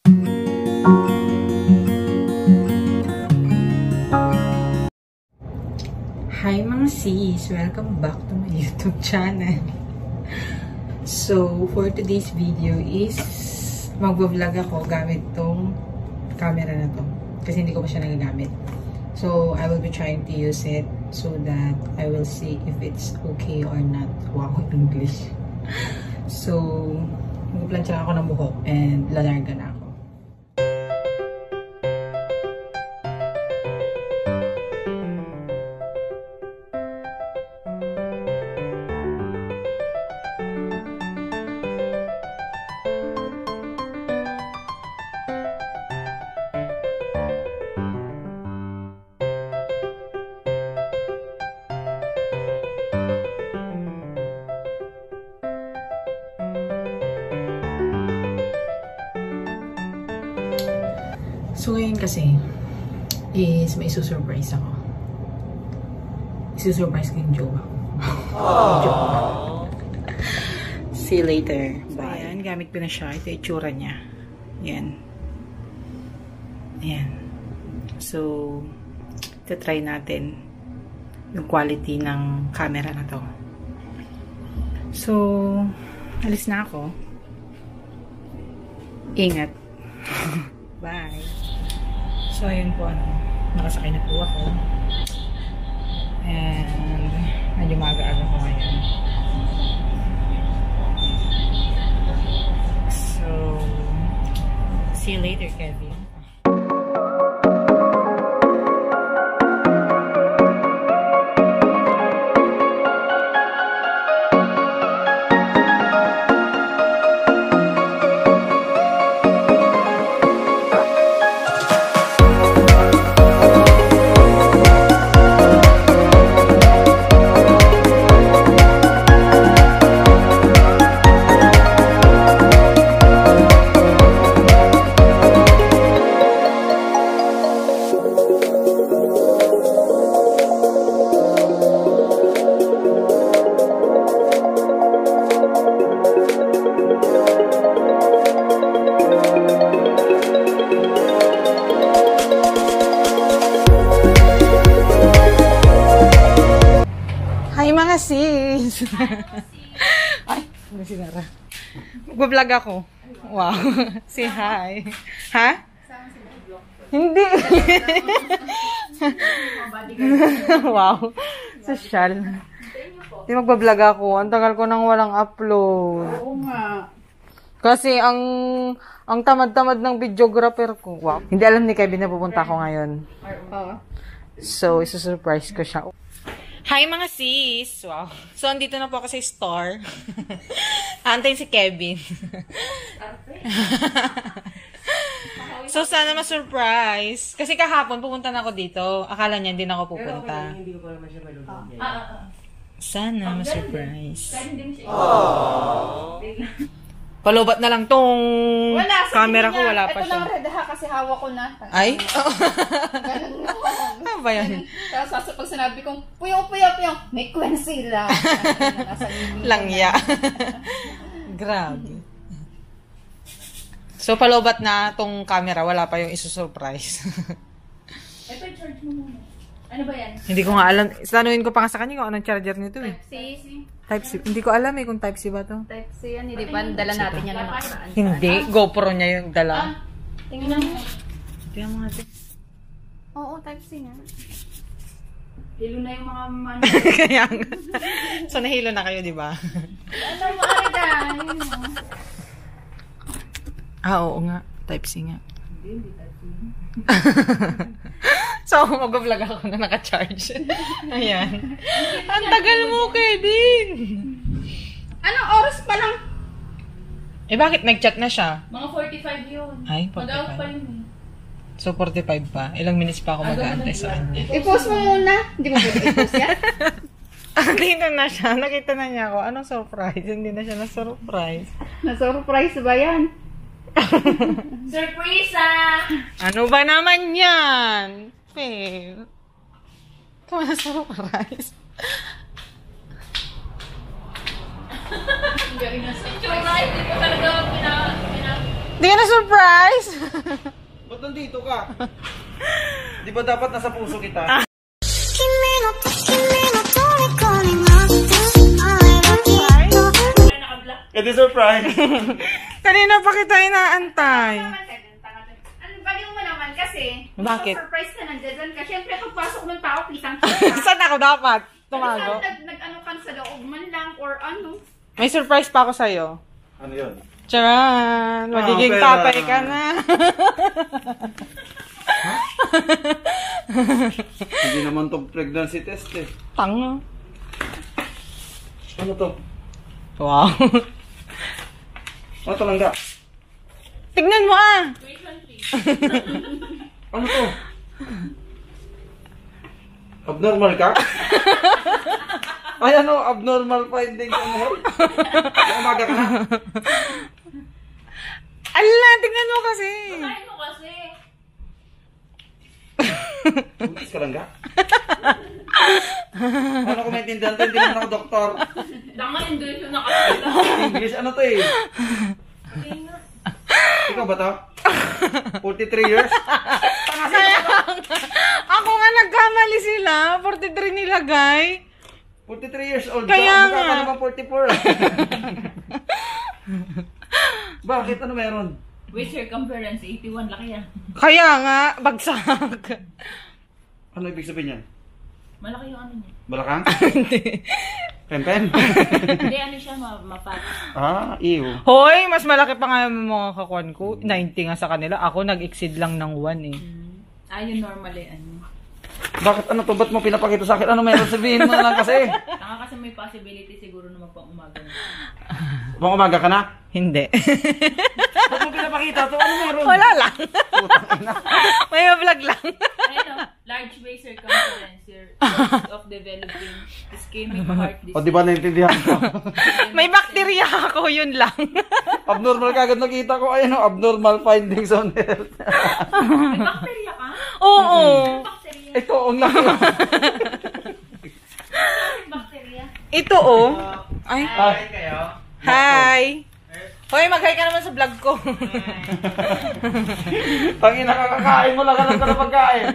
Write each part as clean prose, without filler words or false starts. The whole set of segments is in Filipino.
Hi mga sis! Welcome back to my YouTube channel. So, for today's video is mag-vlog ako gamit tong camera na to. Kasi hindi ko pa siya nagagamit. So, I will be trying to use it so that I will see if it's okay or not. Wow, English. So, mag-plancha ako ng buhok and lalarga na ako. So, ngayon kasi is may isusurprise ako. Isusurprise ko yung jowa ko. See you later. Bye. Ayan, gamit ko na siya. Ito yung itsura niya. Ayan. Ayan. So, try natin yung quality ng camera na to. So, alis na ako. Ingat. Bye. So, ayun po, nakasakay na po ako. And, medyo maaga-aga ko ngayon. So, see you later, Kevin. Hi mga sis! Ay, may sinara. Mag-vlog ako. Wow. Say hi. Ha? Hindi. Wow. Social. Hindi mag-vlog ako. Ang tagal ko nang walang upload. Oo nga. Kasi ang tamad-tamad ng videographer ko. Wow. Hindi alam ni Kevin na pupunta ako ngayon. So, isusurprise ko siya. Hi mga sis! Wow. So, andito na po ako sa store. Antayin si Kevin. So, sana ma-surprise. Kasi kahapon, pupunta na ako dito. Akala niya, hindi na ako pupunta. Sana ma-surprise. Palobat na lang tong camera ko. Wala pa siya. Ito lang red ha, kasi hawak ko na. Ay? Ganun na. Ano ba yan? Tapos pag sinabi kong, puyong, may kwen sila. Langya. Grabe. So, palobat na tong camera. Wala pa yung isusurprise. Ito, charge mo muna. Ano ba yan? Hindi ko nga alam. Tanuin ko pa nga sa kanya kung anong charger nito eh. Type-C. Type-C. Hindi ko alam eh kung Type-C ba to. Type-C yan. Hindi ba? Dala natin yan na nakaraan. Hindi. GoPro niya yung dala. Tingnan mo. Tingnan mo natin. Oo, Type-C nga. Hilo na yung mga Kaya nga. So, nahilo na kayo, di ba? Ano mo, Arida? Oo nga. Type-C nga. Hindi Type-C. So, mag-vlog ako na naka-charge. Ayan. Ang tagal mo, Kevin! Anong oras pa lang? Eh, bakit nag-chat na siya? Mga 45 yun. Ay, Mag-out 45. pa yun eh. So, 45 pa. Ilang minutes pa ako mag-aantay sa kanya. I-post mo muna. Hindi mo pwede i-post yan? Dito na siya. Nakita na niya ako. Anong surprise? Hindi na siya na-surprise. Na-surprise ba yan? Surprise ah! Ano ba naman yan? Babe. Ito na-surprise. Ang galing na surprise. Hindi ko talaga Di ka na-surprise? Ba't nandito ka? Di ba dapat nasa puso kita? Ito surprise. Kanina pa kita inaantay. Ano baliw mo naman kasi? Bakit? Surprise ka nandiyan ka. Siyempre, pagpasok ng tao, kitang-kita. Saan ako dapat tumago? Nag-ano ka sa loob man lang or ano? May surprise pa ako sa'yo. Ano yun? Charan! Magiging pera. tatay ka na. Hindi naman to pregnancy test eh. Tanga. Ano to? Wow. Ano talangga? Tignan mo ah! Ano to? Abnormal ka? Ay ano, abnormal findings on health? Umaga ka na? Ala, tignan mo kasi. Kain mo kasi. Buntis ka lang ka? Ano ko maintindihan to? Hindi naman ako doktor. Tama, English yung nakasala. English ano to eh? Ikaw ba to? 43 years? Kaya ako nga nagkamali sila. 43 nilagay. 43 years old Kaya ka? nga. Mukha ka naman 44. Bakit? Ano meron? With circumference, 81 laki yan. Kaya nga, bagsak. Ano ibig sabihin yan? Malaki yung ano niya. Balakang? Hindi. Pen-pen? Hindi, ano siya, mapag. Ew. Hoy, mas malaki pa nga yung mga kakuan ko. 90 nga sa kanila. Ako nag-exceed lang ng 1 eh. Ayun, normal eh, ano. Bakit ano to? Ba't mo pinapakita sa akin? Ano meron? Sabihin mo na lang kasi. Tanga kasi may possibility siguro na magpang-umaga. Bang umaga ka na? Hindi. Ba't mo pinapakita to? Ano meron? Wala lang. May vlog lang. Ayun, large waist circumference, your risk of developing ischemic heart disease. O di ba naintindihan ko? May bakterya ako, yun lang. Abnormal kagad nakita ko. Ayun o, abnormal findings on health. May bacteria ka? Oo. Bacteria. Ito, ang laki. Bacteria. Ito oh. Ay. kayo? Hi. Hoy, mag-hi ka naman sa vlog ko. Tangina, kakakain mo lang ka ng pagkain.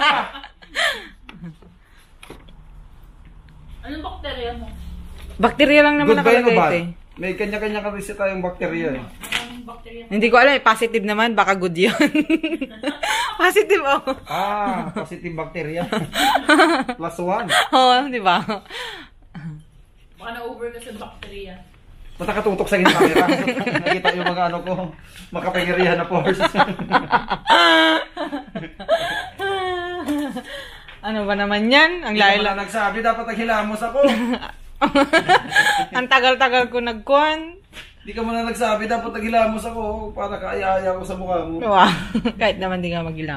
Anong bacteria mo? Bakterya lang naman Good ba yun o nakalagay bad? ito eh. May kanya-kanya ka rin tayong bakterya eh. Anong bacteria? Hindi ko alam eh. Positive naman. Baka good yun. Positive oh. Positive bacteria. +1. Oo, di ba? Baka na-over ka sa bacteria. Ba't nakatutok sa gitna camera? Nakita yung mga ano ko, makapangirihan na force. Ano ba naman yan? Ang Hindi naman laila. na nagsabi, dapat naghilamos ako. Ang tagal-tagal ko nagkuhan. Hindi ka man na nagsabi, dapat naghilamos ako para kaaya-aya ko sa mukha mo. Wow. Kahit naman di ka mag-ilam.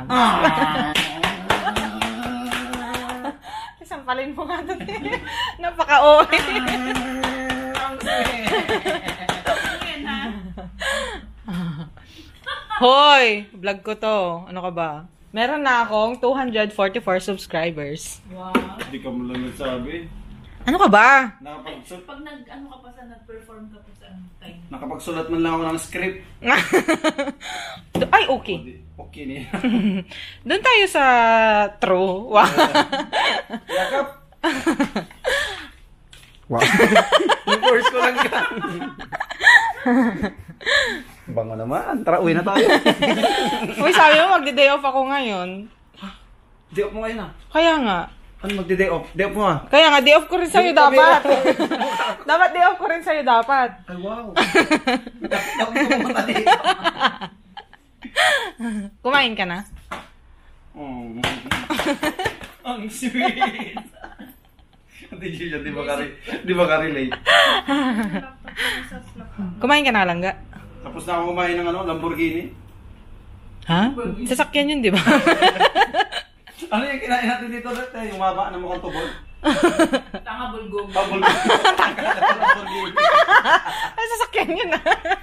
Sampalin mo nga ito. Napaka-OA. Hoy! Vlog ko to. Ano ka ba? Meron na akong 244 subscribers. Wow. Hindi ka mo lang nagsabi. Ano ka ba? Pag nag-ano ka pa sa nag-perform ka pa sa time. Nakapagsulat man lang ako ng script. Ay, okay. Okay niya. Doon tayo sa true. Wow. Yakap! Wow. Yung course ko lang yan. Bango naman. Tara, uwi na tayo. Uy, sabi mo, magdi-day off ako ngayon. Day off mo ngayon ah. Kaya nga. Ano magdi-day off? Day off mo ah. Kaya nga, day off ko rin sa'yo dapat. Dapat day off ko rin sa'yo dapat. Ay, wow. Ako pumunta dito. Kumain ka na? Oh. Ang sweet. Hindi siya, di ba ka-relate? Kumain ka na lang ga? Tapos na ako kumain ng Lamborghini. Ha? Sasakyan yun, di ba? Ano yung kinain natin dito, Rete? Yung maba na mukhang tubod? Tanga bulgog. Lamborghini. Ay, sasakyan yun ah.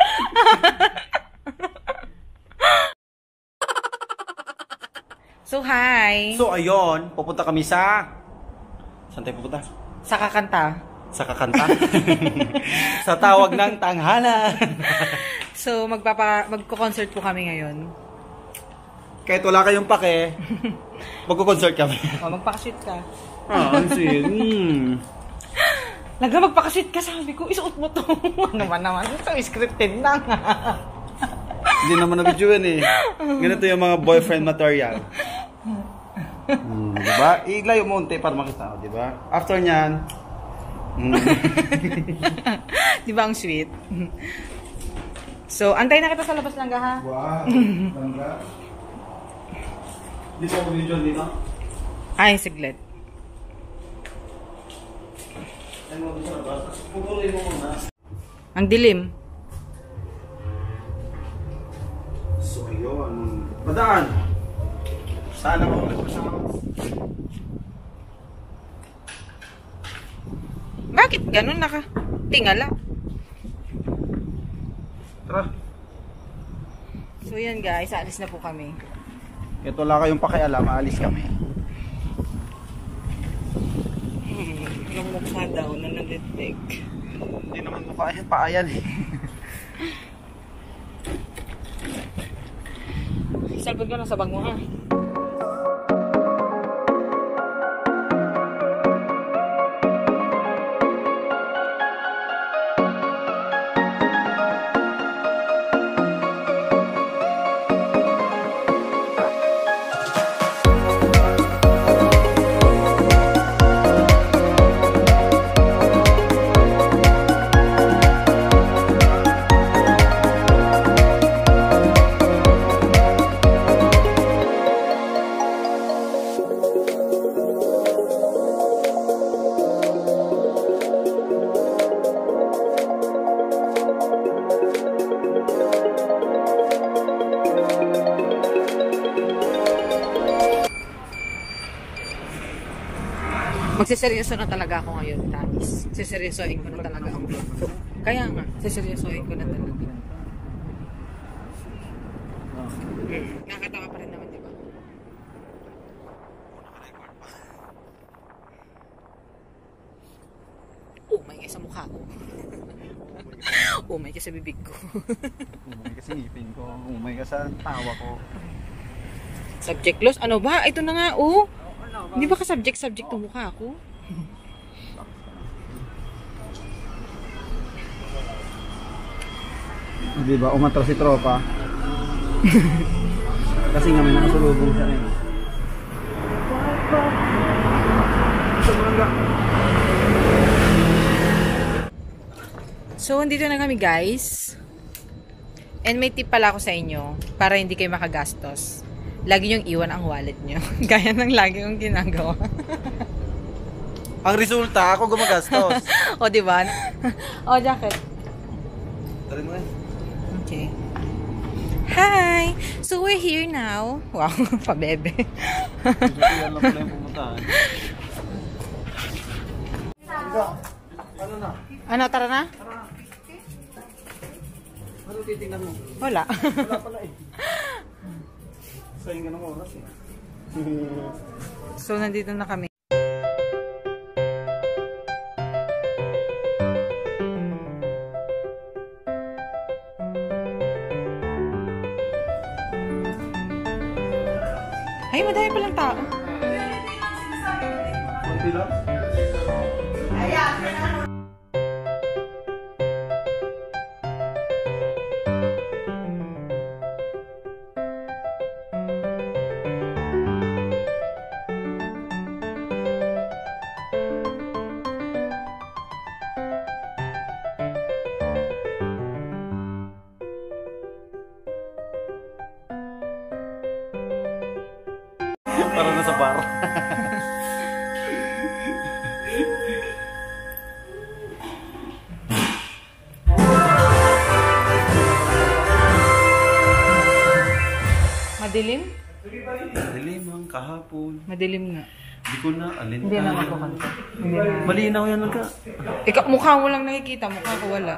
So, hi. So, ayun. Pupunta kami sa... Saan tayo pupunta? Sa kakanta. Sa kakanta. Sa tawag ng tanghalan. So, magko-concert po kami ngayon. Kahit wala kayong pake, magko-concert kami. O, magpakashoot ka. Ang sweet. Magpakashoot ka, sabi ko, isuot mo to. naman. Ito, scripted lang. Hindi naman na-video yan eh. Ganito yung mga boyfriend material. Diba? Ilayo mo unti para makita. Diba? After nyan, Diba ang sweet? So, antay na kita sa labas lang, ha? wow. Langga. Di ba video dito? Ay, siglit. Ang dilim. So, yun. Padaan. Saan ako nagpasama? Bakit ganun tingala? Tara. So, yan guys. Aalis na po kami. Ito wala kayong pakialam. Aalis kami. Yung mukha daw na nadetect. Hindi naman mukha yan. Paayan eh. Salpag ka na sa bag mo, ha? Magsiseryoso na talaga ako ngayon, Tamis. Siseryosohin ko na talaga ang vlog ko. Kaya nga, siseryosohin ko na talaga. Nakakatawa pa rin naman, di ba? Umay ka sa mukha ko. Umay ka sa bibig ko. Umay ka sa ngipin ko. Umay ka sa tawa ko. Subject loss? Ano ba? Ito na nga, oh. Hindi ba ka subject ang mukha ko? Di ba? Umatras si tropa. Kasi nga may nakasulubong siya eh. So, andito na kami guys. And may tip pala ako sa inyo para hindi kayo makagastos. Lagi niyong iwan ang wallet niyo. Gaya ng lagi kong ginagawa. Ang resulta, ako gumagastos. O, diba? O, jacket. Tari mo eh. Okay. Hi! So, we're here now. Wow, pabebe. Yan lang pala yung pumuntahan. Ano na? Ano, tara na? Ano titingnan mo? Wala. Wala pala eh. Sayang ka ng oras eh. So, nandito na kami. Ay, madami palang tao. Konti lang? Para na sa bar. Madilim? Madilim ang kahapon. Madilim nga. Hindi ko na alin. Hindi na ako kanta. Hindi na. Malinaw yan ka. Ikaw, mukha mo lang nakikita. Mukha ko wala.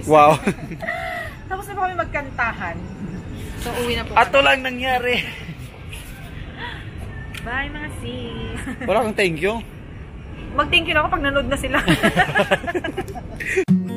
Wow. Tapos na po kami magkantahan. So, uwi na po. Ato lang nangyari. Bye, mga sis. Wala kang thank you. Mag-thank you na ako pag nanood na sila.